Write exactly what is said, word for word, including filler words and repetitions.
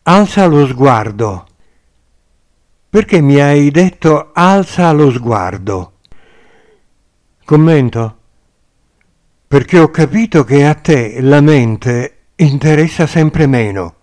Alza lo sguardo. Perché mi hai detto alza lo sguardo? Commento. Perché ho capito che a te la mente interessa sempre meno.